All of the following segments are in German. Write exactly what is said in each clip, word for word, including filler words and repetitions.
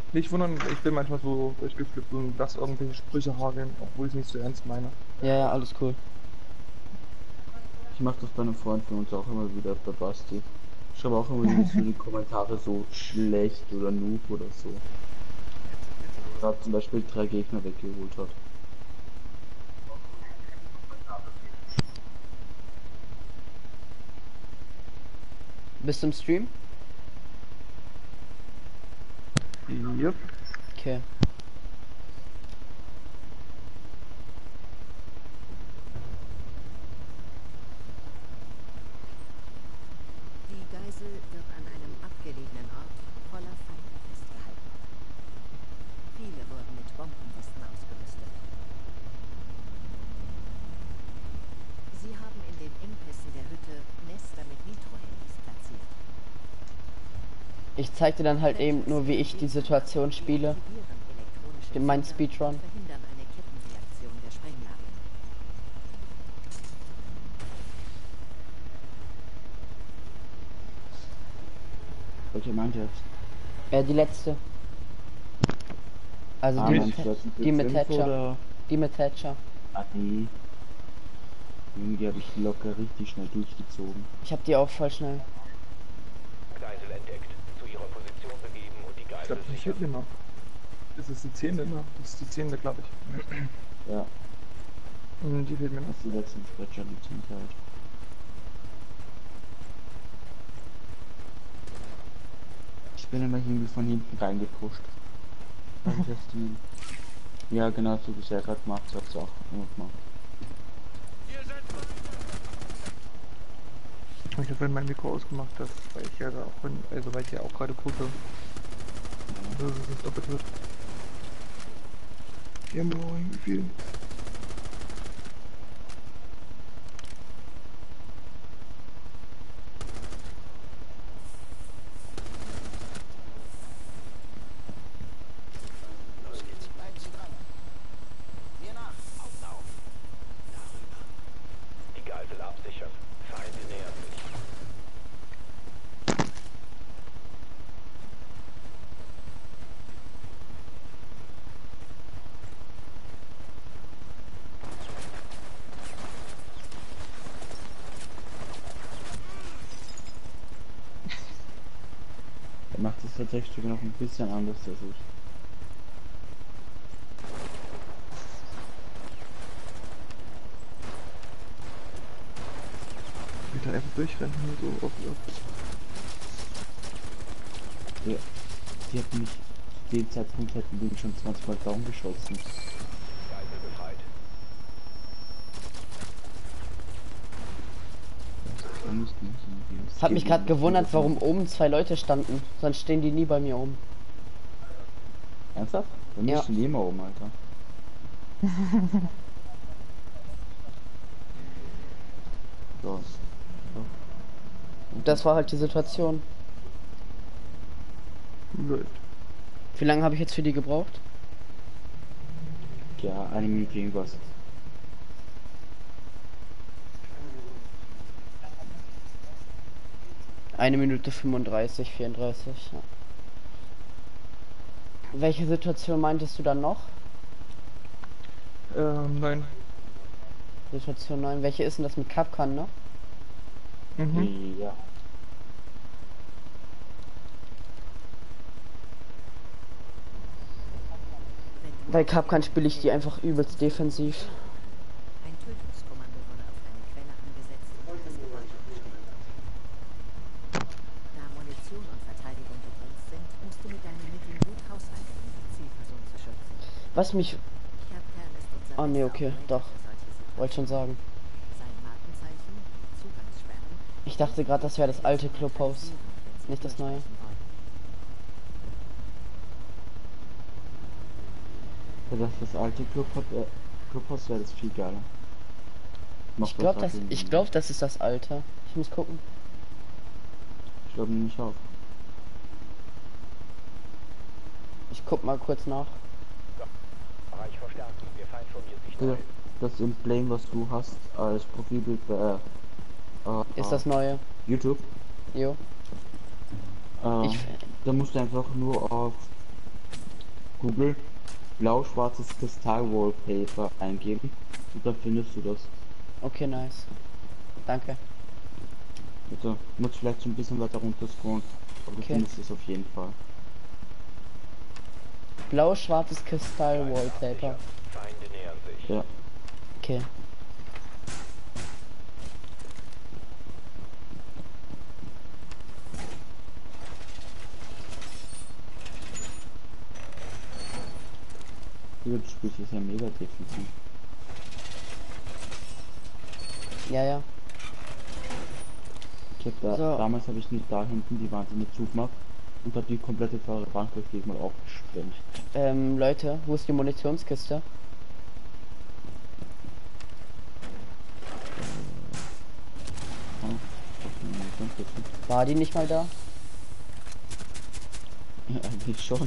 Nicht wundern, ich bin manchmal so durchgeflippt und lass irgendwelche Sprüche hageln, obwohl ich es nicht so ernst meine. Ja, ja, alles cool. Ich mache das bei einem Freund von uns auch immer wieder, bei Basti. Ich schreibe auch immer wieder so die Kommentare so schlecht oder Noob oder so. Gerade zum Beispiel drei Gegner weggeholt hat. Bist du im Stream? Yep. Okay. Die Geisel wird an einem abgelegenen Ort voller Feinde festgehalten. Viele wurden mit Bombenwesten ausgerüstet. Sie haben in den Engpässen der Hütte Nester mit Nitro-Handys platziert. Ich zeig dir dann halt eben nur, wie ich die Situation spiele. Deaktivieren elektronische In meinen Filter Speedrun. und verhindern eine Kettenreaktion der Sprengladung. Welche meint ihr jetzt? Äh, die letzte. Also Ah, die, meinst mit, du jetzt mit die mit fünf Thatcher. oder? Die mit Thatcher. Ah, die. Die habe ich locker richtig schnell durchgezogen. Ich hab die auch voll schnell. Geisel entdeckt, zu ihrer Position begeben und die Ich Geisel glaube, die sichern. fehlt mir noch. Das ist die zehnte, ne? Das ist die zehnte, glaube ich. Ja, Hm, die fehlt mir noch. das ist die letzten Sprecher, die sind halt. Ich bin immer irgendwie von hinten reingepusht. Beim Testen. Ja, genau, so wie es ja gerade gemacht hat, auch immer gemacht. Ich habe vorhin mein Mikro ausgemacht, das, weil ich ja da auch, in, also weil ich ja auch gerade gucke, dass es nicht doppelt wird. Ja, moin, wie viel? Die Geisel absichern. Feinde nähern sich. Er macht es tatsächlich sogar noch ein bisschen anders als ich. Ich will da einfach durchrennen, nur so auf, auf. Ja, die hat mich, zu dem Zeitpunkt hätten die mich schon zwanzig Mal down geschossen. Geisel befreit. Da mussten wir irgendwie ins Hat mich Ziel gerade gehen. gewundert, warum oben zwei Leute standen. Sonst stehen die nie bei mir oben. Ernsthaft? Wir Ja. müssen die immer um, Alter. So. Das war halt die Situation. Läuft. Wie lange habe ich jetzt für die gebraucht? Ja, eine Minute irgendwas. Eine Minute fünfunddreißig, vierunddreißig. Ja. Welche Situation meintest du dann noch? Ähm, nein. Situation neun. Welche ist denn das mit Kapkan, ne? Mhm. Ja. Wenn du Bei Kapkan spiele ich die einfach übelst defensiv. Ein Tötungskommando wurde auf deine Quelle angesetzt und das Gebäude versteckt. Da Munition und Verteidigung begrenzt sind, musst du mit deinen Mitteln gut haushalten, um die Zielperson zu schützen. Was mich... Capcan ist unser Oh nee, bester okay, Operator doch. für solche Situationen. Wollte schon sagen. Sein Markenzeichen, Zugangssperren. Ich dachte gerade, das wäre das alte Clubhaus. Nicht das neue. Ja, das ist das alte Clubhaus, äh, Clubhaus wäre das viel geiler. Ich glaube, das, ich glaube, das ist das alte. Ich muss gucken. Ich glaube nämlich auch. Ich guck mal kurz nach. Bereich verstärken. Der Feind formiert sich Ja, neu. das Emblem, was du hast als Profilbild bei äh, äh, Ist das neue? YouTube. Jo. Äh, Ich- da musst du einfach nur auf Google blau-schwarzes Kristall-Wallpaper eingeben und dann findest du das. Okay, nice. Danke. Also, muss vielleicht so ein bisschen weiter runter scrollen, aber du Okay. findest es auf jeden Fall. Blau-schwarzes Kristall-Wallpaper. Feinde nähern sich. Ja. Okay. Du spielst es ja mega defensiv. Ja, ja. Ich hab da, So. damals habe ich nicht da hinten die wahnsinnig zugemacht und habe die komplette vordere Bank durch Gegner aufgesprengt. Ähm, Leute, wo ist die Munitionskiste? War die nicht mal da? Ja, eigentlich schon.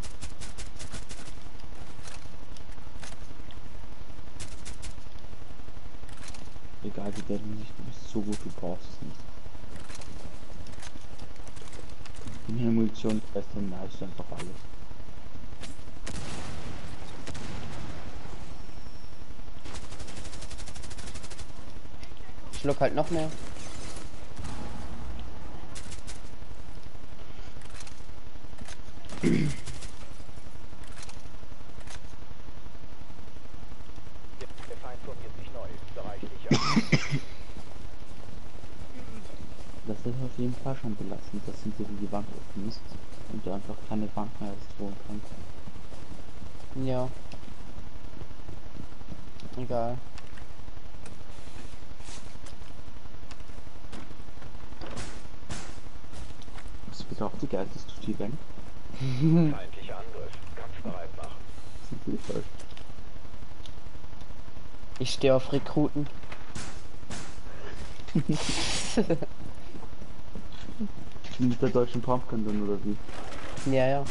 Egal wie der nicht, du bist so gut, du brauchst es nicht. In der Munition ist dann nice einfach alles. Schluck halt noch mehr. Der Feind formiert sich neu. Bereich dich an. Das ist auf jeden Fall schon belastend, dass hinter dir die Wand offen ist und du einfach keine Wand mehr holen kannst. Ja. Egal. Was bedeutet die geilste Tutti-Bank? Feindlicher Angriff. Kampfbereit machen. Das ist Hilfe. Ich stehe auf Rekruten. Mit der deutschen Pumpkin dann oder wie? Ja, ja.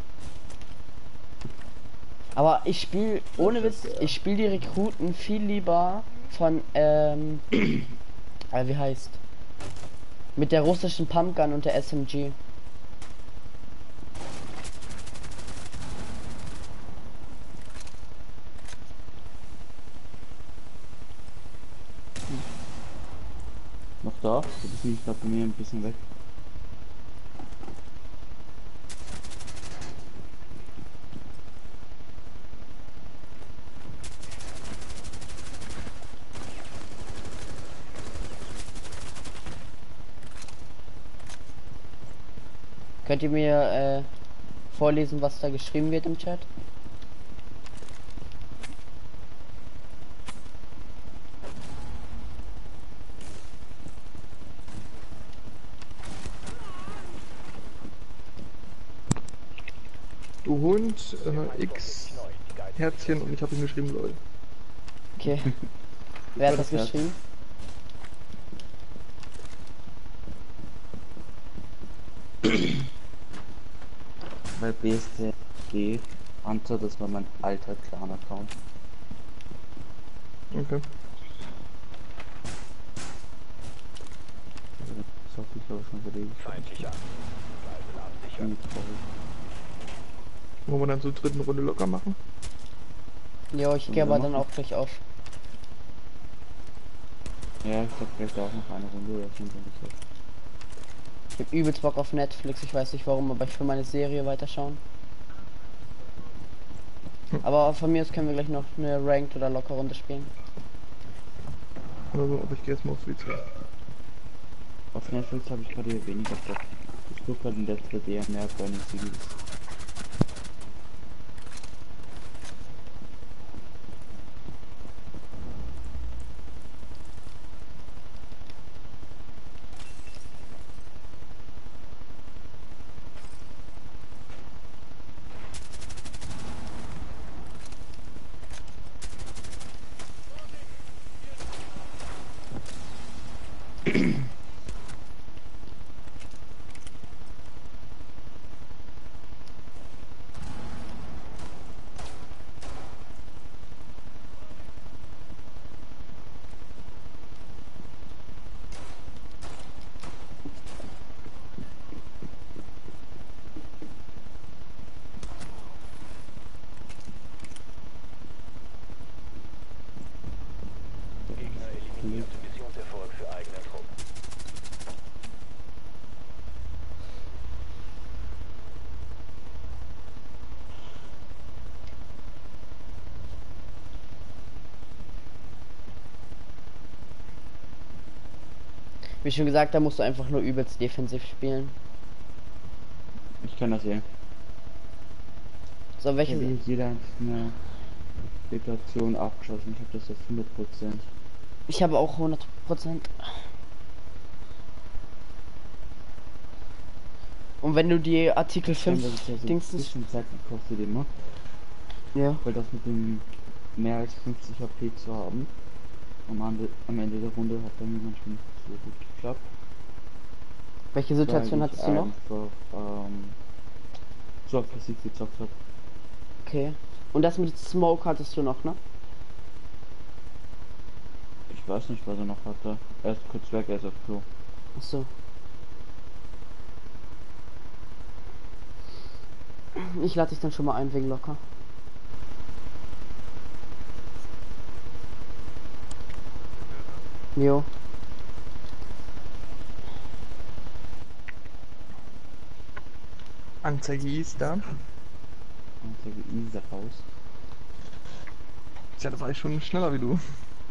Aber ich spiele, ohne Witz, ich spiele die Rekruten viel lieber von, ähm, äh, wie heißt? Mit der russischen Pumpgun und der S M G. Noch da? Du bist nicht gerade bei mir ein bisschen weg. Könnt ihr mir äh, vorlesen, was da geschrieben wird im Chat? Du Hund, äh, X, Herzchen und ich habe ihm geschrieben, Leute. Okay. Wer hat das das geschrieben? Weil B S T D Hunter, das war mein alter Clan-Account. Okay. Das hoffe ich aber schon gelegen. Feindlicher Angriff. Geisel absichern. Ziemlich traurig. Wollen wir dann zur dritten Runde locker machen? Jo, ich gehe aber dann auch gleich auf. Ja, ich glaube vielleicht auch noch eine Runde oder so. Wenn ich das. Ich hab übelst Bock auf Netflix, ich weiß nicht warum, aber ich will meine Serie weiterschauen. Aber von mir aus können wir gleich noch eine Ranked oder locker Runde spielen. Also, aber ich gehe jetzt mal aufs W C. Auf Netflix habe ich gerade hier weniger Bock. Ich gucke gerade in letzter D M mehr Burning Series. Wie schon gesagt, da musst du einfach nur übelst defensiv spielen. Ich kann das sehen. So, Ich welche... habe jede einzelne Situation abgeschossen. Ich habe das auf hundert Prozent. Ich habe auch hundert Prozent. Und wenn du die Artikel fünf Das ist ja so ein Dingsens... bisschen Zeit gekostet immer. Ja. Weil das mit dem mehr als fünfzig H P zu haben. Am Ende, am Ende der Runde hat bei mir manchmal nicht so gut geklappt. Welche Situation weil ich hattest du noch? einfach, ähm, so aggressiv gezockt habe. Okay. Und das mit Smoke hattest du noch, ne? Ich weiß nicht, was er noch hatte. Er ist kurz weg, er ist auf Klo. Achso. Ich lade dich dann schon mal ein wegen locker. Jo. Anzeige ist da. Anzeige Isa raus. Tja, das war ich schon schneller wie du.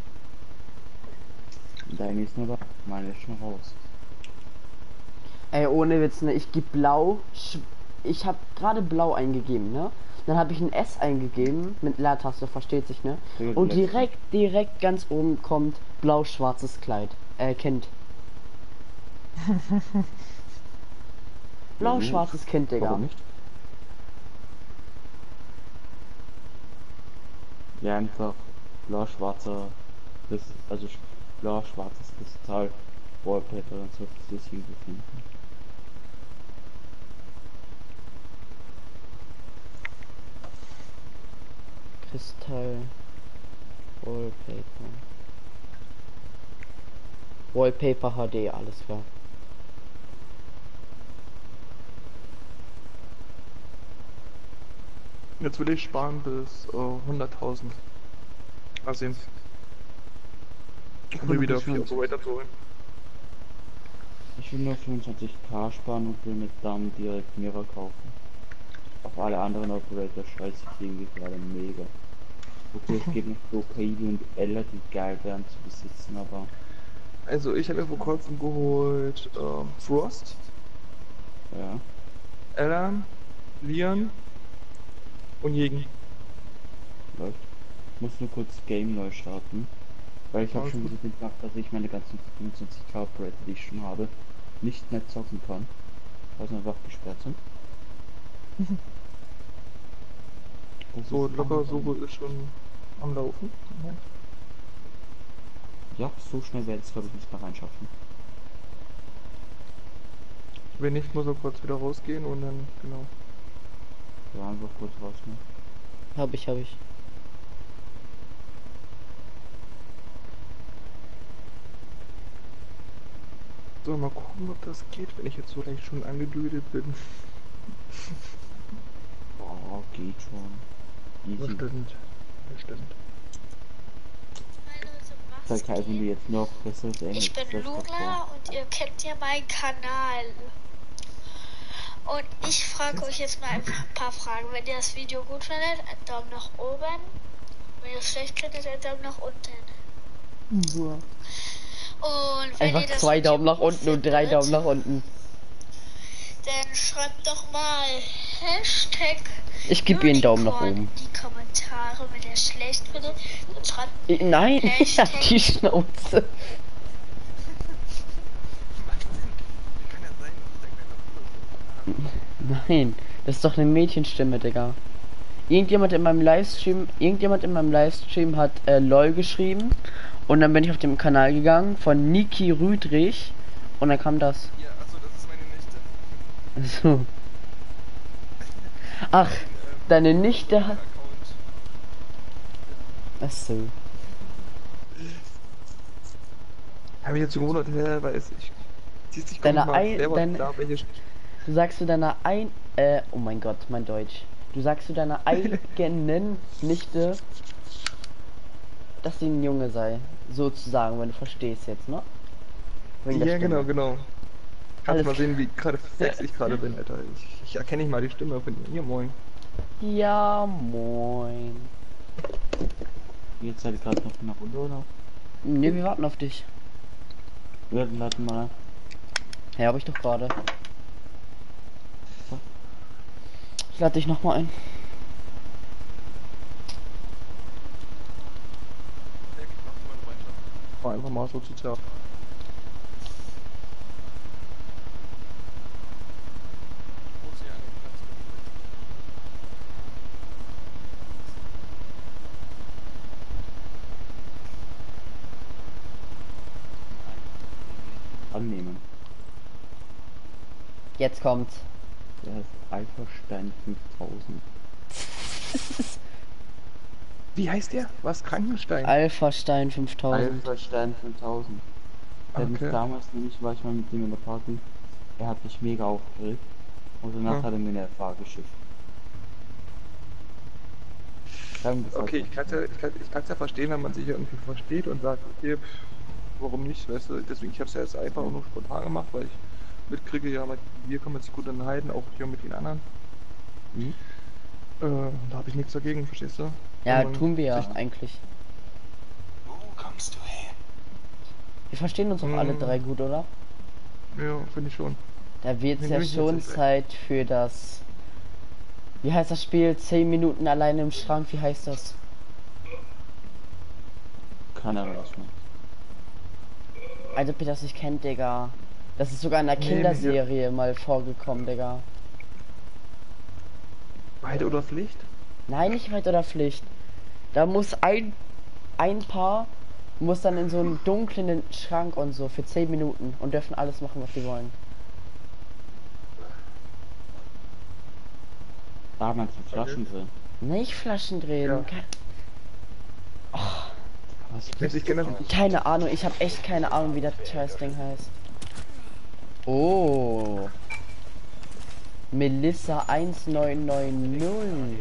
Deine ist nur da, meine ist schon raus. Ey, ohne Witz, ne? Ich gebe blau. sch- Ich habe gerade blau eingegeben, ne? Dann habe ich ein S eingegeben mit Leertaste, versteht sich, ne? Sehr Und gut, direkt, direkt ganz oben kommt blau-schwarzes Kleid. Äh, Kind. Blau-schwarzes Kind, Digga. Warum nicht? Ja, einfach blau-schwarzer, also blau-schwarzes Kristall, Wallpaper, dann solltest du es irgendwo finden. Kristall. Wallpaper. Wallpaper H D, alles klar. Jetzt will ich sparen bis äh, hunderttausend. Mal sehen. Um mir wieder vier Operator zu holen. Ich will nur fünfundzwanzig K sparen und will mit dann direkt Mirror kaufen. Auf alle anderen Operator scheiße ich irgendwie gerade mega. Okay, es gibt noch so Kaidi und Ella, die geil wären zu besitzen, aber... Also ich habe mir vor kurzem geholt ähm, Frost, Ja. Alan, Leon und Jägen. Läuft. Ich muss nur kurz Game neu starten. Weil ich habe Alles schon gut. wieder gedacht, dass ich meine ganzen fünfundzwanzig K Operator, die ich schon habe, nicht mehr zocken kann. Weil sie einfach gesperrt sind. Das So ist locker auch- Suche ist schon am Laufen. Moment. Ja, so schnell werde ich es glaube ich nicht mehr reinschaffen. Wenn nicht, muss er kurz wieder rausgehen und dann, genau. Ja, einfach kurz raus, ne? Hab ich, hab ich. So, mal gucken, ob das geht, wenn ich jetzt so leicht schon angedödelt bin. Boah, geht schon. Easy. Bestimmt. Bestimmt. Hallo Zeig halt, wenn du Sebastian. jetzt noch besseres Englisch Ich bin sprichst, Luna davor. und ihr kennt ja meinen Kanal. Und ich frage euch jetzt mal ein paar Fragen. Wenn ihr das Video gut findet, einen Daumen nach oben. Wenn ihr es schlecht findet, einen Daumen nach unten. Und wenn Einfach ihr das zwei Video Daumen nach gut unten und drei findet, Daumen nach unten. dann schreibt doch mal Hashtag Ich gebe ihr einen Daumen nach Unicorn oben. in die Kommentare. Wenn ihr es schlecht findet, dann schreibt I- Nein, ich hab Hashtag- die Schnauze. Kann ja sein, dass der kleine Nein, das ist doch eine Mädchenstimme, Digga. Irgendjemand in meinem Livestream, irgendjemand in meinem Livestream hat äh, LOL geschrieben und dann bin ich auf dem Kanal gegangen von Niki Rüdrich und dann kam das. Ja, achso, das ist meine Nichte. So. Ach, Ähm, deine Nichte hat. Account. Achso. Habe ich jetzt schon gewundert, hä, weiß ich. Siehst du, ich Deine komme mal Ei- selber deine- klar, welche. Du sagst zu deiner ein. Äh, oh mein Gott, mein Deutsch. Du sagst zu deiner eigenen Nichte, dass sie ein Junge sei. Sozusagen, wenn du verstehst jetzt, ne? Wegen der Ja, Stimme. genau, genau. Kannst Alles mal sehen, wie gerade flex ich gerade bin, Alter. Ich, ich erkenne nicht mal die Stimme von ihr. Ja, moin. Ja, moin. Jetzt seid ihr gerade noch in der Runde, oder? Ne, wir warten auf dich. Wir laden mal. Ja, habe ich doch gerade. Ich lade dich noch mal ein. War einfach mal so zu zerren. Annehmen. Jetzt kommt. Der heißt Alpha-Stein fünftausend. Wie heißt der? Was? Krankenstein? Alpha Stein fünftausend. Alpha-Stein fünftausend. Der hat mich Okay. damals nämlich, war ich mal mit dem in der Party. Er hat mich mega aufgeregt. Und danach Ja. hat er mir eine F A geschickt. Sagen wir das Okay, halt ich kann es ja, ich kann, ich kann's ja verstehen, wenn man sich irgendwie versteht und sagt, okay, pff, warum nicht, weißt du, deswegen, ich habe es ja jetzt einfach nur spontan gemacht, weil ich mitkriege, ja, mit wir kann man sich gut unterhalten, auch hier mit den anderen. Mhm. Äh, da habe ich nichts dagegen, verstehst du? Ja, Wenn man tun wir ja sich- eigentlich. Wo kommst du her? Wir verstehen uns auch Mm. alle drei gut, oder? Ja, finde ich schon. Da wird es Nee, ja will ich schon jetzt nicht. Zeit für das. Wie heißt das Spiel? zehn Minuten alleine im Schrank, wie heißt das? Keine Ahnung, was man. Also ob ihr das nicht kennt, Digga. Das ist sogar in einer Nee, Kinderserie mal vorgekommen, Digga. Beide oder Pflicht? Nein, nicht Weit oder Pflicht. Da muss ein ein Paar muss dann in so einen dunklen Schrank und so für zehn Minuten und dürfen alles machen, was sie wollen. Da hat man zum Flaschen drin. Nicht Flaschen drehen. Ja. Ke Was Wenn ich kenne das. keine Ahnung, ich habe echt keine Ahnung, wie das scheiß Ding heißt. Oh. Melissa eins neun neun null.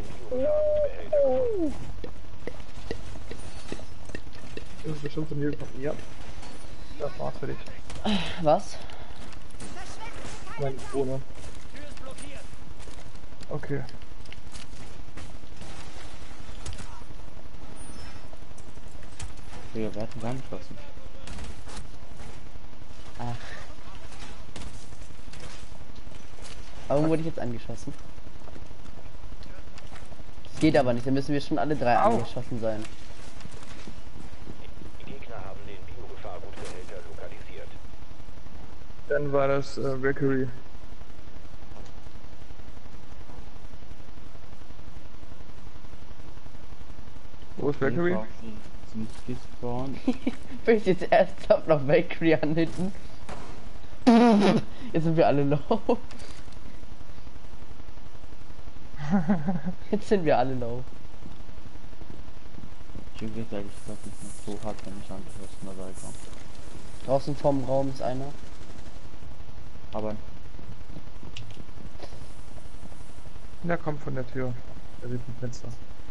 Das ist bestimmt von mir gekommen. Ja. Das war's für dich. Was? Nein, ohne. Okay. Wir werden gar nicht lassen. Ach. Warum wurde ich jetzt angeschossen? Das geht aber nicht, dann müssen wir schon alle drei Au. angeschossen sein. Die Gegner haben den Biogefahrgutbehälter lokalisiert. Dann war das äh, Valkyrie. Wo ist Valkyrie? Sind gespawnt. Will ich jetzt ernsthaft noch Valkyrie anhitten? Jetzt sind wir alle low. Jetzt sind wir alle low. Ich würde ehrlich gesagt nicht mehr so hart, wenn ich angeschossen dabei kam. Draußen vorm Raum ist einer. Aber Der kommt von der Tür. Der sieht ein Fenster.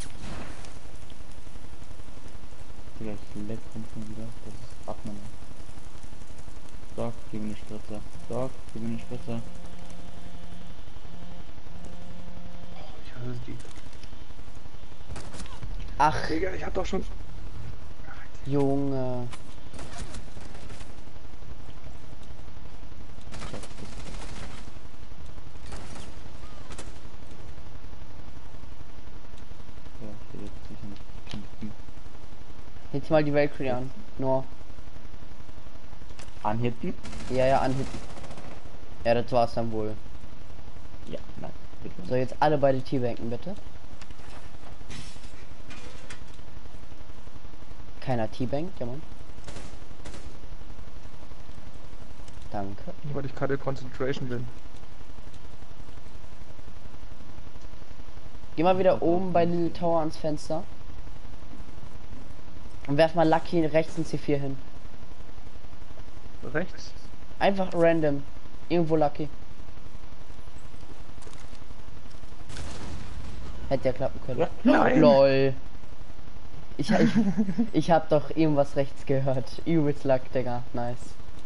vielleicht Leck kommt schon wieder. Das ist abnormal. Doc, gib mir eine Spritze. Doc, gib mir eine Spritze. Ich hasse die. Ach, Digga, ich hab doch schon. Junge. Ja, der jetzt sich nicht kämpfen. Jetzt mal die Valkyrie an. Nur. Anhitten? Ja, ja, anhitten. Ja, das war's dann wohl. Ja, nein, bitte. So, jetzt alle beide T-Banken, bitte. Keiner T-Bankt, ja, Mann. Danke. Weil ich gerade Concentration bin. Geh mal wieder oben bei Little Tower ans Fenster. Und werf mal Lucky rechts in C vier hin. Rechts? Einfach random. Irgendwo Lucky. Hätte ja klappen können. Ja. Nein! Lol. Ich, ich, ich hab doch irgendwas rechts gehört. Übelst Luck, Digga. Nice.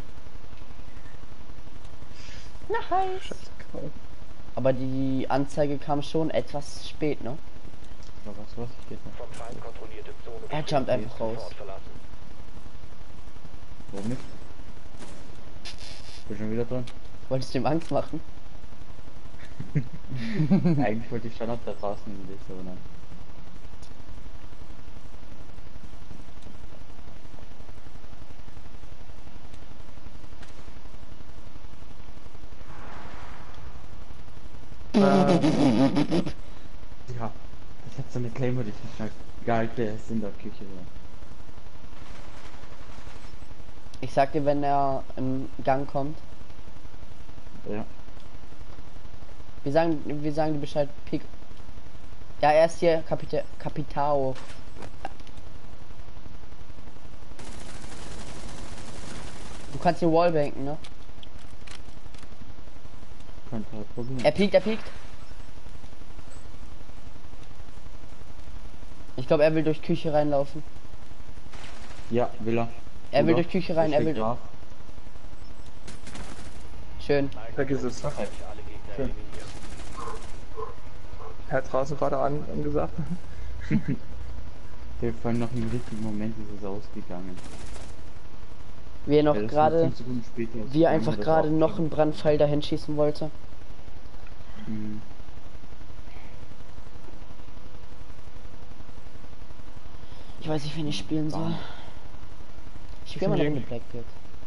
Nice. Scheiße, Knall. Aber die Anzeige kam schon etwas spät, ne? Aber was, was ich jetzt noch? Vom Feind kontrollierte Zone. Er jumpt einfach raus. Sofort verlassen. Warum nicht? Bin schon wieder dran. Wolltest du ihm Angst machen? Eigentlich wollte ich schon auf der draußen in dich, aber nein. Ja, ich hab so eine Claymore, die ich nicht geil, der ist in der Küche. Ich sag dir, wenn er im Gang kommt. Ja. Wir sagen, wir sagen dir Bescheid. Pik. Ja, er ist hier Kapita Capitao. Du kannst hier Wallbanken, ne? Kein Problem. Er piekt, er piekt. Ich glaube, er will durch Küche reinlaufen. Ja, will er. Er will Oder? durch Küche rein, Ich er will. leg drauf. Schön. Vergiss es. Perfekt. Schön. Herr draußen gerade an, angesagt. Wir fallen noch im richtigen Moment ist es ausgegangen. Wie er noch Ja, das ist gerade, fünf Sekunden später wie er ausgegangen, einfach das gerade auch- noch einen Brandpfeil dahin schießen wollte. Mhm. Ich weiß nicht, wen ich spielen soll. Ich spiele mal noch eine Blackbeard.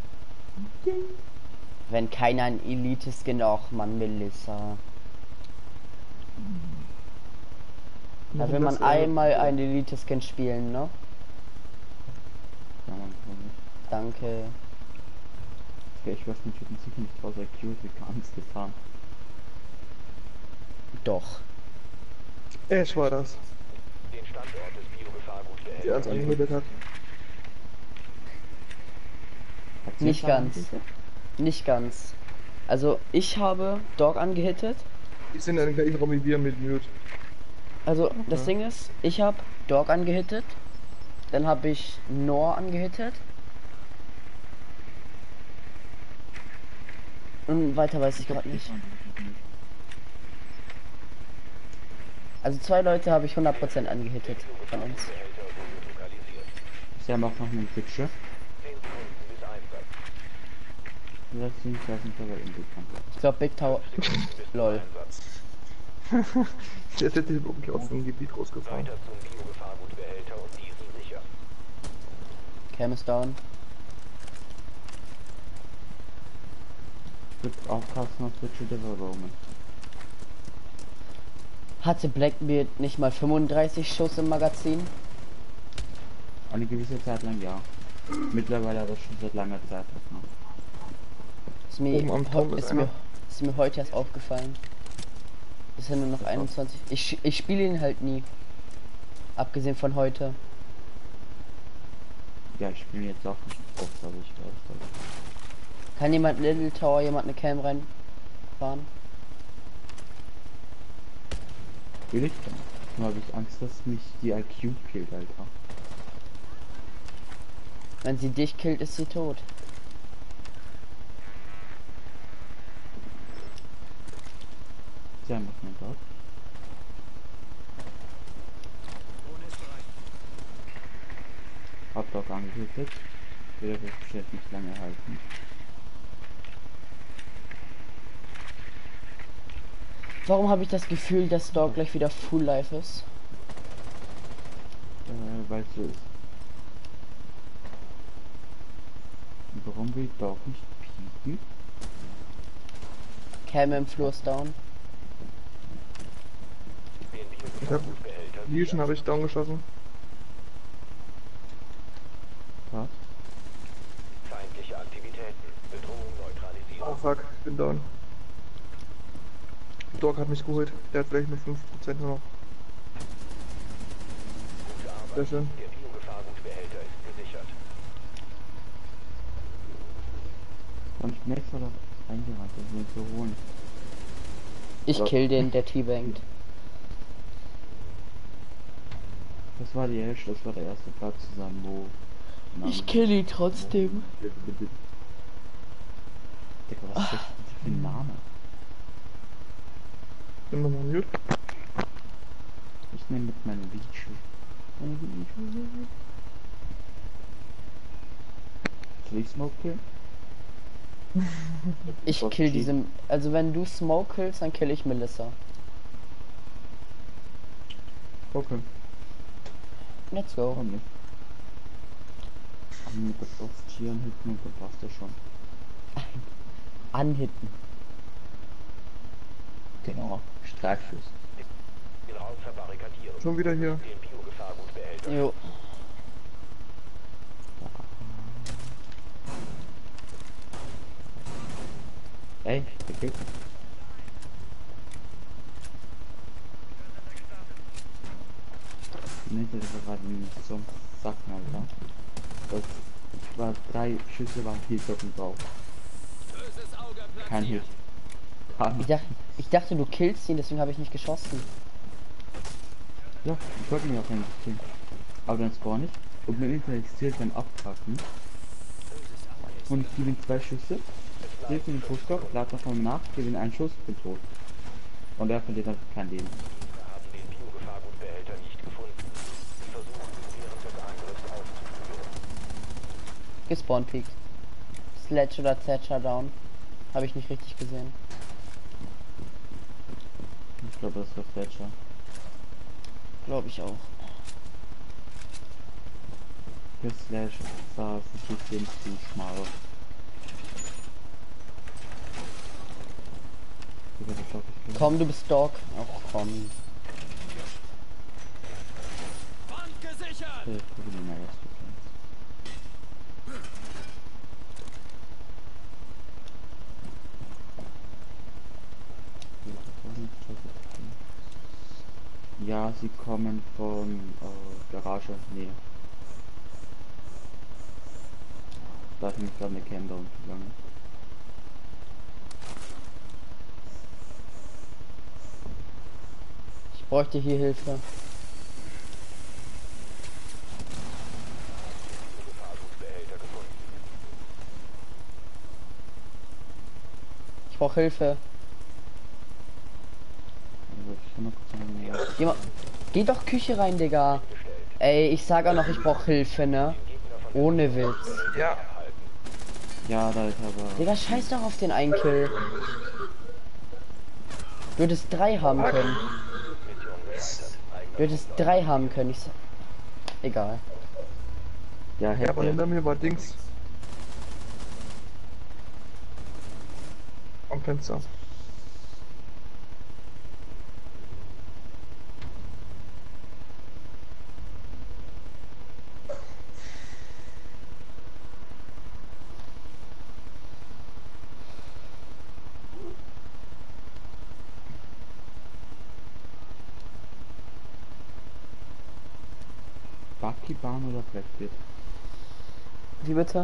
Wenn keiner ein Elite-Skin, auch Mann, Melissa. Da will man einmal einen Elite-Skin spielen, ne? Ja, man kann nicht. Danke. Ja, ich weiß nicht, ich hätte sicher nicht außer Cute gar nichts getan. Doch. Ash war das, Den Standort des Biogefahrgutbehälters. die uns angemeldet hat. Hat sie Nicht jetzt ganz. angehittet? Nicht ganz. Also, ich habe Dog angehittet. Die sind in den gleichen Raum wie wir mit Mute. Also, das Ding ist, ich habe Dog angehittet. Dann habe ich Nor angehittet. Und weiter weiß ich gerade nicht. Also zwei Leute habe ich hundert Prozent angehittet von uns. Sie haben auch noch einen Picture. zehn Sekunden bis Einsatz. Das sind das sind aber unbekannt. Ich glaube Big Tower. Lol. Der ist jetzt hier wirklich aus dem Gebiet rausgefahren. Weiter zum Biogefahrgutbehälter und diesen sichern. Cam ist down. Wird aufpassen auf Picture Development. Hatte Blackbeard nicht mal fünfunddreißig Schuss im Magazin? Eine gewisse Zeit lang ja. Mittlerweile aber schon seit langer Zeit auch noch. Ist mir, Oben am Turm ist ist, mir, einer. ist mir heute erst aufgefallen. Ist ja nur noch einundzwanzig. Ich, ich spiele ihn halt nie. Abgesehen von heute. Ja, ich spiele jetzt auch nicht oft, aber ich weiß das. Kann jemand Little Tower, jemand eine Cam reinfahren? Will ich dann? Nur habe ich Angst, dass mich die I Q killt, Alter. Wenn sie dich killt, ist sie tot. Sie haben was mein Gott. Hab doch angehittet. Wieder wird bestimmt nicht lange halten. Warum habe ich das Gefühl, dass Dog gleich wieder Full Life ist? Äh, weil so ist. Und warum will ich doch nicht pieken? Cam im Flur ist down. Den Ich hab Biogefahrgutbehälter Legion habe ich down geschossen. Was? feindliche Aktivitäten. Bedrohung neutralisieren. Oh fuck, ich bin down. Dog hat mich geholt. Der hat vielleicht nur fünf Prozent nur noch. Gute Arbeit. Sehr schön. Der Biogefahrgutbehälter ist gesichert. Und ich bin extra da reingerannt, um ihn zu holen. Ich Ja. kill den, der T-bankt. Das war die Ash, das war der erste Platz zusammen, wo... Ich kill ihn trotzdem. Digga, was ist das für ein Name? Nimm nochmal Mute. Ich nehme mit meinem Video. Meine Video. Soll ich Smoke killen? Ich Was kill geht? diese. Also wenn du Smoke killst, dann kill ich Melissa. Okay, Let's go. warum nicht? Aber mit der Postieren hinten und dann passt das schon. Anhitten. Genau, Streifschuss. Den Raum verbarrikadieren. Schon wieder hier. Den Biogefahrgutbehälter. Jo. Ey, der Gegner. Ne, der war gerade nicht so Sachen, Alter. Das war drei Schüsse, waren vier Glocken drauf. Kein Hit. Kein Ich Hit. dachte, ich dachte, du killst ihn, deswegen habe ich nicht geschossen. Ja, ich wollte mich auch eigentlich killen. Aber dann spawn ich und mir interessiert beim Abpacken. Und ich gebe ihm zwei Schüsse, treffe ihn den Fußkopf, lade davon nach, gebe ihm einen Schuss, bin tot. Und er verliert halt kein Leben. Wir haben den Biogefahrgutbehälter nicht gefunden. Sie versuchen, während des Angriffs aufzuführen. Gespawn peakt. Sledge oder Thatcher down. Habe ich nicht richtig gesehen. Ich glaube, das war Fletcher. Glaube ich auch. Der Slash sah ein bisschen zu schmal aus. Digga, das schaff ich nicht. Komm, du bist Dog. Ach komm. Okay, ich gucke mir mal, was du kannst. Ja, sie kommen von äh, Garage, nee. Da ist nämlich gerade eine Cam da unten gegangen. Ich bräuchte hier Hilfe. Biogefahrgutbehälter gefunden. Ich brauche Hilfe. Also ich kann mal kurz sagen, ja. Jemand. Geh doch Küche rein, Digga. Ey, ich sag auch noch, ich brauche Hilfe, ne? Ohne Witz. Ja. Ja, da ist aber. Digga, scheiß doch auf den einen Kill. Du hättest drei haben können. Du hättest drei haben können. Ich sag... Egal. Ja, Ja, aber hätte. hinter mir war Dings. Am Fenster. Bucky-Bahn oder Blackbeard? Wie bitte?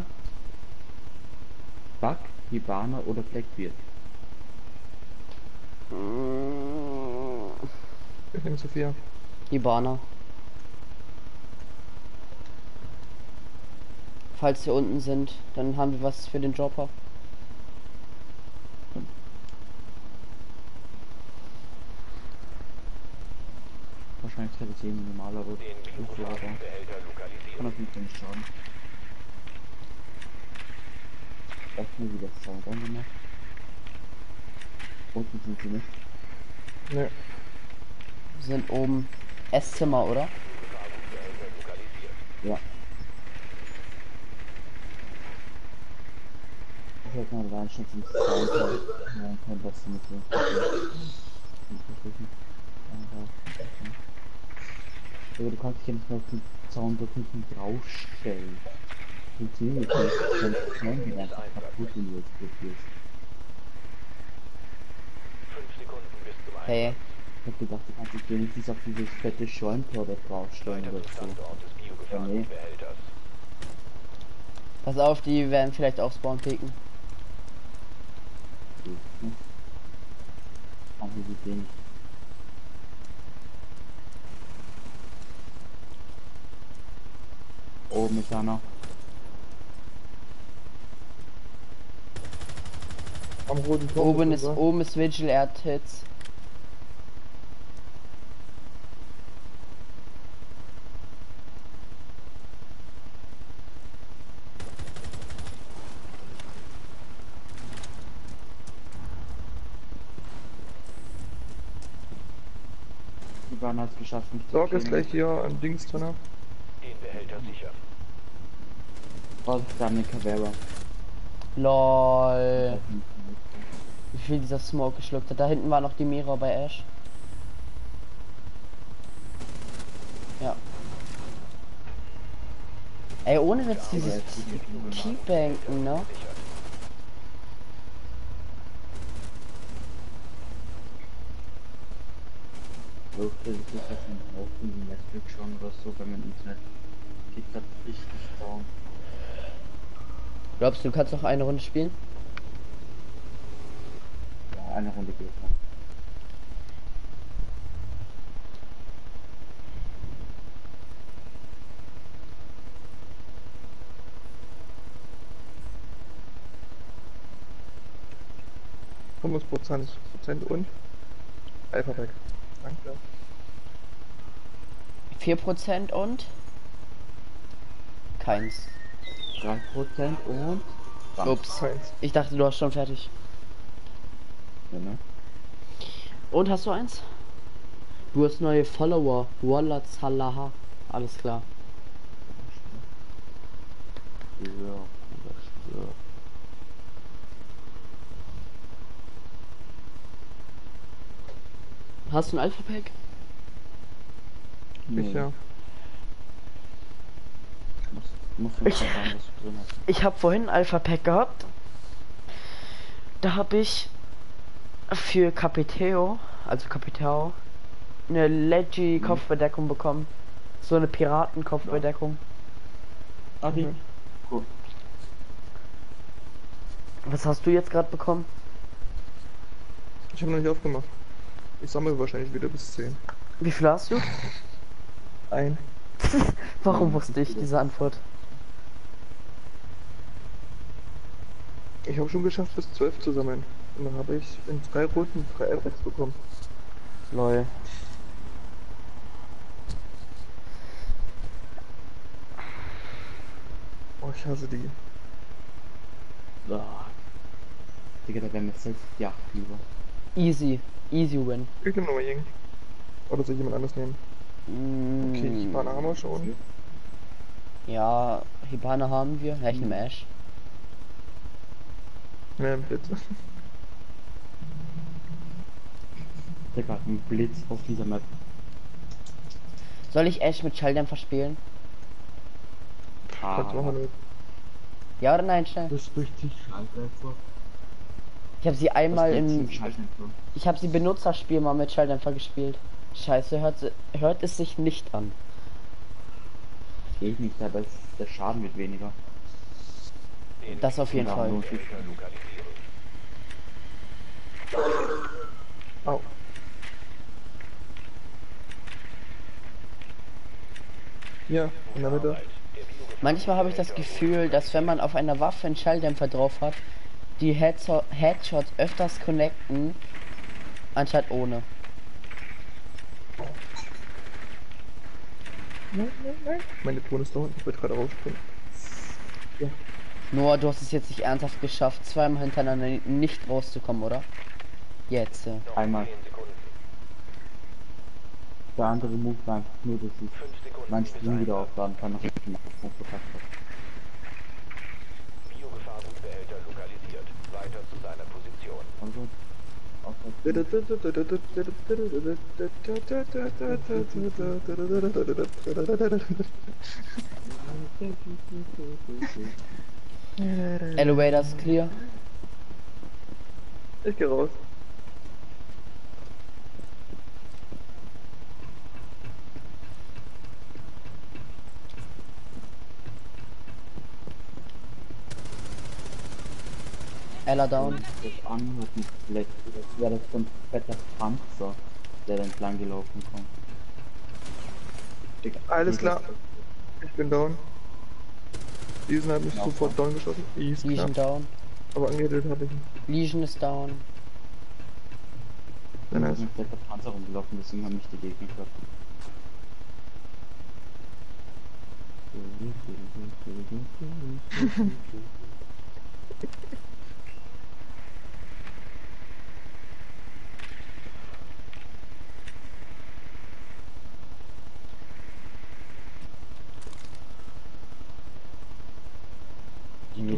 Buck, Hibana oder Blackbeard? Ich nehme Sophia. Ibana. Falls wir unten sind, dann haben wir was für den Dropper. Wahrscheinlich hätte ich eh normaler, aber Den Fluglager. Biogefahrgutbehälter Kann lokalisieren. auf jeden Fall nicht schaden. Erstmal wieder Sound angemacht. Unten sind sie nicht. Ne. Wir sind oben. Esszimmer, oder? Biogefahrgutbehälter lokalisiert. Ja. Ich hätte mal allein schon zum Sound halt. Ja, kein was mit dem. Aber du kannst dich ja nicht mehr auf den Zaun dort hinten draufstellen. Funktioniert nicht. Wenn das Handy einfach kaputt in du es probierst. Fünf Sekunden bis zum Einsatz. Hey. Ich hab gedacht, du kannst dich wenigstens auf dieses fette Scheuntor da draufstellen oder Weiterer so. Standort des Biogefahrgutbehälters. Pass auf, die werden vielleicht auch Spawn picken. Ne? Aber sie sehen nicht. Oben ist einer. Am roten Turm. Oben ist, oder? oben ist Vigil, er hat Hits. Hibana hat es geschafft, mich zu Sorg ist killen. gleich hier ein Dings drin. Den Behälter sichern. Vorsicht, da haben eine Caveira. Lol. Wie viel dieser Smoke geschluckt hat. Da hinten war noch die Mira bei Ash. Ja. Ey, ohne jetzt dieses T-Banken, ne? So, das ist das ein Haufen Netflix schon oder so, bei meinem Internet. Geht grad richtig down. Glaubst du, du kannst noch eine Runde spielen? Ja, eine Runde geht noch. fünf Prozent und Alpha weg. Danke. vier Prozent und? Keins. drei Prozent und... Ups. Keins. Ich dachte, du hast schon fertig. Ja, ne? Und hast du eins? Du hast neue Follower. Wallah Salaha. Alles klar. Ja, ja. Hast du ein Alpha Pack? Ich ja. Muss, muss uns Ich- mal sagen, was du drin hast. Ich habe vorhin ein Alpha Pack gehabt. Da habe ich für Capiteo, also Capitao, eine Leggy Kopfbedeckung bekommen. So eine Piraten Kopfbedeckung. Okay. Mhm. Cool. Was hast du jetzt gerade bekommen? Ich habe noch nicht aufgemacht. Ich sammle wahrscheinlich wieder bis zehn. Wie viel hast du? Ein. Warum wusste ich diese Antwort? Ich habe schon geschafft, bis zwölf zu sammeln. Und dann habe ich in drei Runden drei Airbags bekommen. Lol. Oh, ich hasse die. Ah. Digga, da wäre mir selbst ja lieber. Easy. Easy win. Ich nehme nochmal Ying. Oder soll ich jemand anderes nehmen? Okay, Mm, Hibana haben wir schon. ja, Hibana haben wir. Ja, ich nehme Ash. Ne, bitte. Digga, ein Blitz auf dieser Map. Soll ich Ash mit Schalldämpfer spielen? Kannst du Ah, machen. Ja oder nein, schnell? das durch die Schalldämpfer. Ich habe sie einmal Was in... gibt's im Schalldämpfer? Ich habe sie Benutzerspiel mal mit Schalldämpfer gespielt. Scheiße, hört, sie- hört es sich nicht an. Geht nicht, aber es, der Schaden wird weniger. Den Das auf jeden Ja, Fall. lohnt sich. Behälter lokalisieren. Au. Ja, in der Mitte. Manchmal habe ich das Gefühl, dass wenn man auf einer Waffe einen Schalldämpfer drauf hat, die Headso- Headshots öfters connecten, anstatt ohne. Nein, nein, nein. Meine Drohne ist da unten. Ich wollte gerade rausspringen. Ja. Noah, du hast es jetzt nicht ernsthaft geschafft, zweimal hintereinander nicht rauszukommen, oder? Jetzt. äh. Einmal. zehn Sekunden. Der andere Move war einfach nur, dass ich fünf Sekunden. mein bis Stream wieder Einsatz. aufladen kann, nachdem ich den Mikrofon verpackt habe. Biogefahrgutbehälter lokalisiert. Weiter zu seiner Position. Also, außer Elevators clear. Ich geh raus. Ella down. das anhört mit Black, das wäre das so ein fetter Panzer, der entlang gelaufen kommt. Digga, Alles klar. Ich bin down. Diesen hat mich Ja, sofort down geschossen. Easy, Legion knapp. down. Aber angehittet habe ich ihn. Legion ist down. Sehr Da nice. ist ein fetter Panzer rumgelaufen, deswegen haben mich die Gegner getroffen.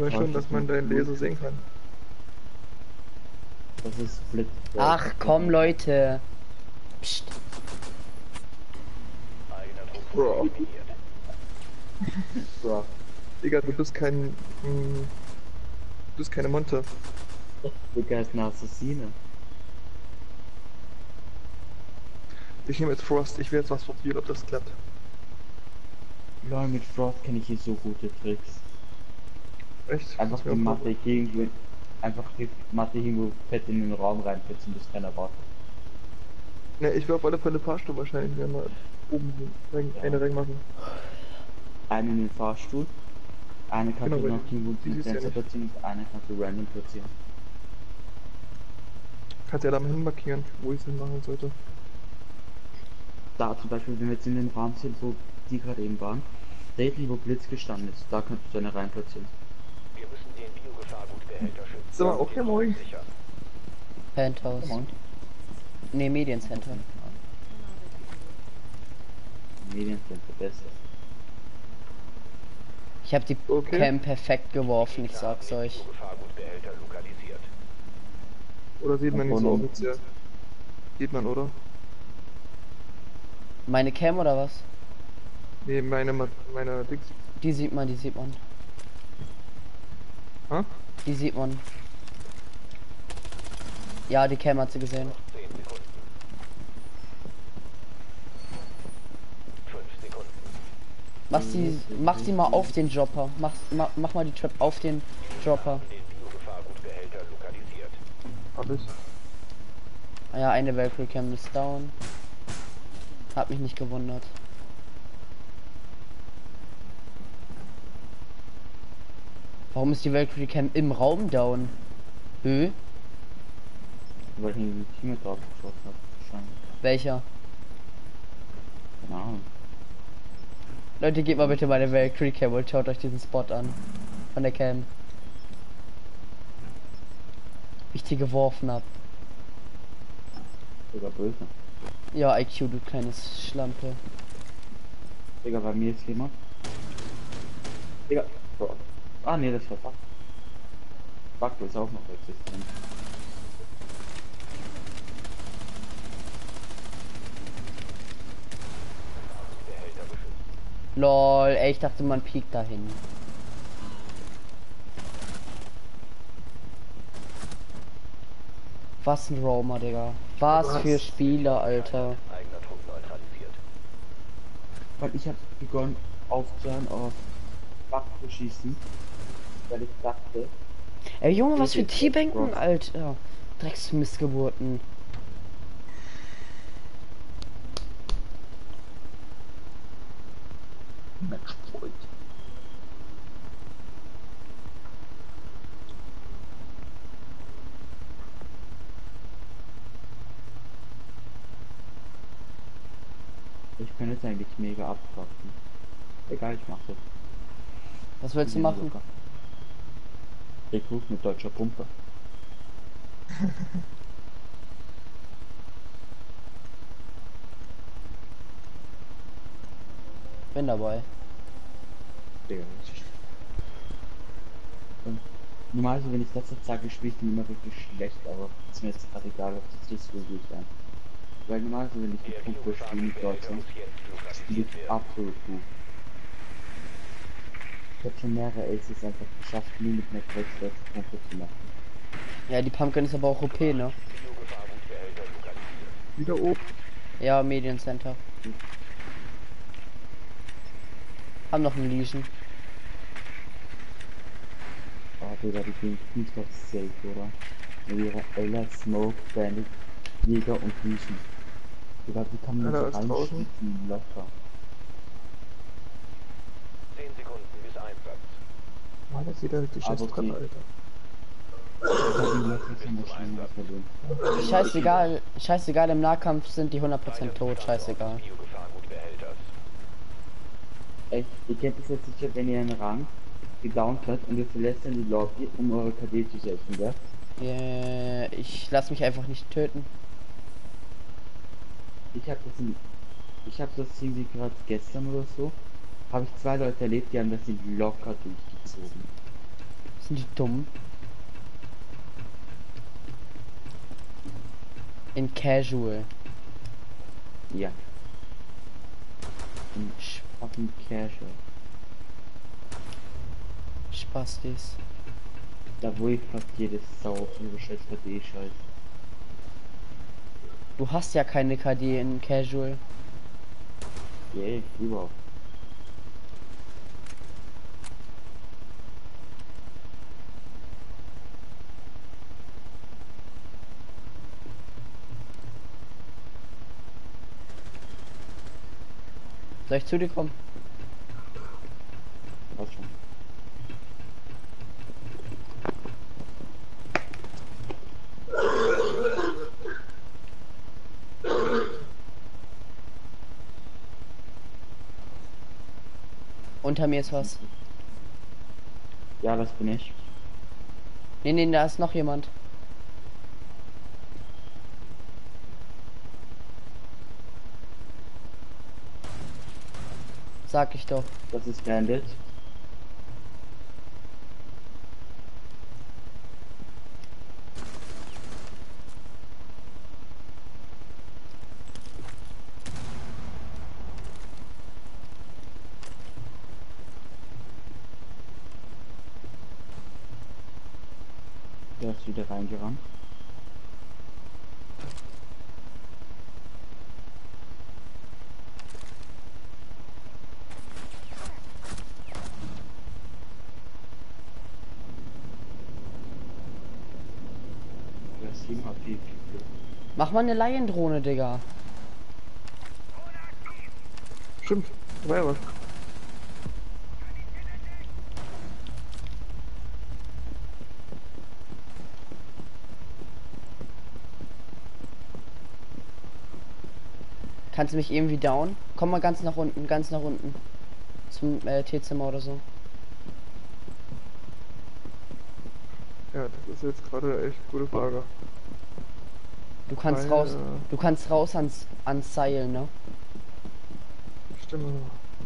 mir schon, dass man deinen Laser sehen kann. Das ist Split. Ach komm, Leute. Psst. Eigener Trupp Bro. eliminiert. Bro. Digga, du bist kein... Mh, du bist keine Monte. Digga ist eine Assassine. Ich nehme jetzt Frost, ich will jetzt was sortieren, ob das klappt. Lol, mit Frost kenne ich hier so gute Tricks. Echt? Einfach Ja, die cool. Matte irgendwo, einfach die Matte irgendwo fett in den Raum reinpützen, bis keiner wartet. Ne, ich will auf alle Fälle ein paar Stunden wahrscheinlich mir mal oben rein, Ja. eine reinmachen. Einen in den Fahrstuhl, eine kannst Genau, du weil noch irgendwo die zum siehst du ja Fenster nicht. platzieren und eine kannst du random platzieren. Kannst ja da mal hinmarkieren, wo ich es hinmachen sollte. Da zum Beispiel, wenn wir jetzt in den Raum sind, wo die gerade eben waren, da hinten, wo Blitz gestanden ist, da kannst du eine rein platzieren. Wir müssen den Biogefahrgutbehälter schützen. Sag mal, auch hier moin. Sicher. Penthouse. Come on. Ne, Mediencenter. Medien sind der Beste. Ich habe die Okay. Cam perfekt geworfen, ich sag's euch. Biogefahrgutbehälter lokalisiert. Oder sieht man nicht so Warum? offiziell? Sieht man, oder? Meine Cam oder was? Nee, meine, Ma- meine Dings. Die sieht man, die sieht man. Ha? Die sieht man. Ja, die Cam hat sie gesehen. zehn Sekunden. fünf Sekunden. Mach sie, mach sie mal auf den Dropper. Mach, mach, mach mal die Trap auf den Dropper. Den Biogefahrgutbehälter lokalisiert. Hab ich. Ah ja, eine Valkyrie Cam ist down. Hat mich nicht gewundert. Warum ist die Valkyrie Cam im Raum down? Hö? Weil ich irgendwie die Team drauf geschaut habe. Wahrscheinlich. Welcher? Keine Ahnung. Leute, gebt mal bitte meine Valkyrie Cam und schaut euch diesen Spot an. Von der Cam. Wie ich die geworfen hab. Sogar böse. Ja, I Q, du kleines Schlampe. Digga, bei mir ist jemand. Digga, Bro. Ah ne, das war Fuck. Fuck ist auch noch existent. Behälter beschützt. Lol, ey, ich dachte man piekt dahin. Was ein Roamer, Digga. Was Was? für Spieler, Alter. Eigener Trupp neutralisiert. Weil ich hab begonnen aufzuhören auf Fuck zu schießen. Weil ich dachte, Ey, Junge, was für Okay, T-Banken, Bro. Alter. Drecksmissgeburten. Matchpoint. Ich kann jetzt eigentlich mega abwarten. Egal, ich mach das. Was willst du Ich bin machen? locker. Rekrut mit deutscher Pumpe. Bin dabei. Digga, das ist- Und normalerweise, wenn ich das jetzt sage, spiele ich den immer wirklich schlecht, aber ist mir jetzt gerade egal, ob das ist so gut sein. Weil normalerweise, wenn ich die Der Pumpe spiele mit Biogefahrgutbehälter Deutschland, muss jetzt spiele lokalisiert ich werden. absolut gut. Ich habe schon mehrere Aces einfach geschafft, nur mit einer Quetschwurst Pumpe zu machen. Ja, die Pumpkin ist aber auch O P, ne? Biogefahrgutbehälter lokalisiert. Wieder oben. Ja, Mediencenter. Haben noch einen Legion. Oh, Digga, die Ding ist doch safe, oder? Mit ihrer Ella, Smoke, Bandit, Jäger und Legion. Digga, wie kann man Einer so ist draußen. reinschießen? Locker. zehn Sekunden bis Einsatz. Mann, das sieht ja richtig scheiße Aber dran, okay. Alter. Digga, die Locker sind wahrscheinlich verloren. Scheißegal, scheißegal, im Nahkampf sind die hundert Prozent tot, scheißegal. Biogefahrgutbehälters. Ey, ihr kennt es jetzt sicher, wenn ihr einen Rang gedownt habt und ihr verlässt dann die Lobby, um eure K D zu setzen, gell? Äh, ich lass mich einfach nicht töten. Ich hab das in, ich hab das irgendwie gerade gestern oder so, habe ich zwei Leute erlebt, die haben das in locker durchgezogen. Sind die dumm? In Casual. Ja. Ein fucking Casual. Spastis. Da wo ich fast jedes Sau auf ihre scheiß K D scheiß. Du hast ja keine K D in Casual. Yeah, überhaupt. Soll ich zu dir kommen? Was schon. Unter mir ist was. Ja, das bin ich. Nee, nee, da ist noch jemand. Sag ich doch. Das ist Bandit. Der ist wieder reingerannt. Der ist sieben H P. Mach mal eine Laiendrohne, Digga. Stimmt, da war ja was. Kannst du mich irgendwie down? Komm mal ganz nach unten, ganz nach unten. Zum äh, T-Zimmer oder so. Ja, das ist jetzt gerade echt eine gute Frage. Du kannst Weil, raus, äh, du kannst raus ans, ans Seil, ne? Stimme.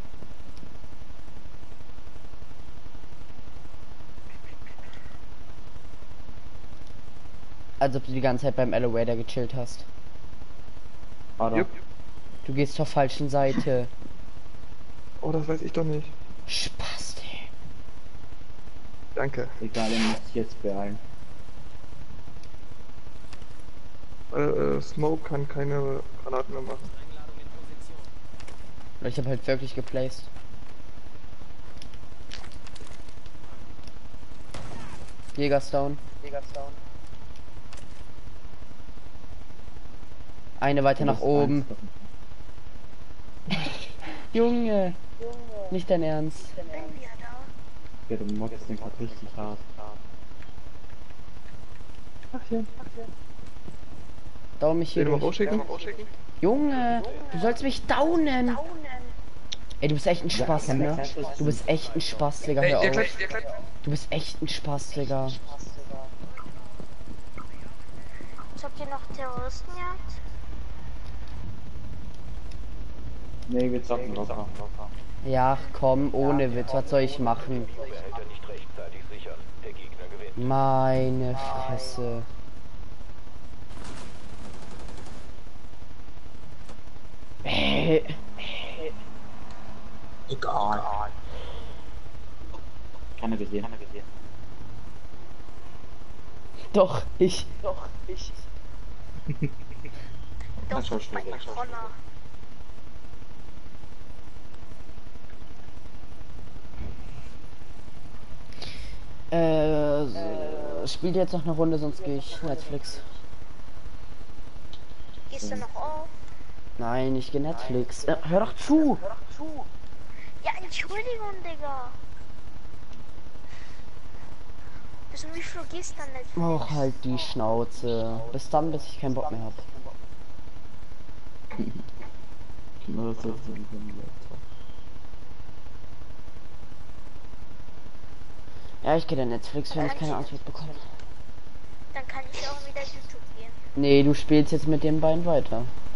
Als ob du die ganze Zeit beim Elevator gechillt hast. Oder? Jupp. Du gehst zur falschen Seite. Oh, das weiß ich doch nicht. Spasti. Danke. Egal, er muss sich jetzt beeilen. Weil äh, Smoke kann keine Granaten mehr machen. Ich habe halt wirklich geplaced. Jägerstown. Jägerstown. Eine weiter nach oben. Junge. Nicht dein Ernst. Bin wieder da. Ja, du mockst den gerade richtig hart. Down mich hier Den mal durch. rausschicken? Junge, du sollst mich downen. Ey, du bist echt ein Spaß, ne? Du bist echt ein Spaß, Digga. Hör auf. Du bist echt ein Spaß, Digga. Habt ihr noch Terroristenjagd? Nee, wir zocken locker. Ja, komm, ohne Witz, was soll ich machen? Behälter nicht rechtzeitig sichern. Der Gegner gewinnt. Meine Fresse. Äh, Egal. Keiner gesehen, keiner gesehen. doch, ich. Doch, ich. Das war schnell. Roller. Äh, so, spielt jetzt noch eine Runde, sonst gehe ich Netflix. Gehst du noch auf? Nein, ich gehe Netflix. Äh, hör doch zu! Ja, Entschuldigung, Digga. Bis um wie viel gehst du dann nicht? Och, halt die Schnauze. Bis dann, bis ich keinen Bock mehr hab. Nur das ist Ja, ich gehe dann Netflix, wenn ich keine Antwort bekomme. Dann kann ich auch wieder YouTube gehen. Nee, du spielst jetzt mit den beiden weiter.